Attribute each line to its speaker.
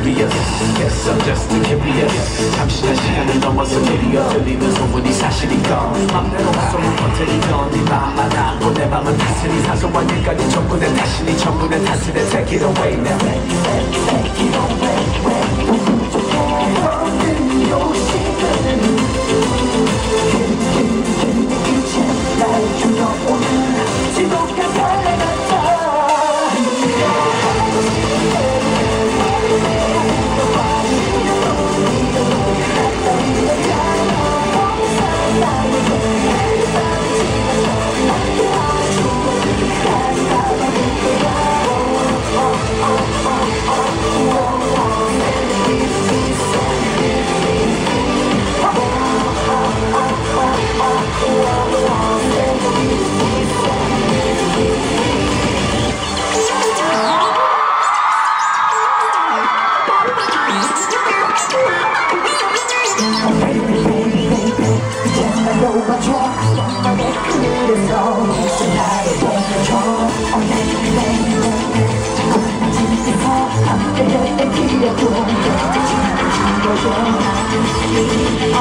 Speaker 1: curious. Guess I'm just too curious. 잠시나 시간을 넘어서 드디어 들리는 소문이 사실이건 맘대로 소문 퍼뜨리던 네 맘만 안고 내 맘은 다스리 사소한 일까지 전부 내 탓이니 전부 내 탓을 해. Take it away now. Take it away. 모든 요식은 이제 날 죽여오는 지독한 벌레 같아.
Speaker 2: I'm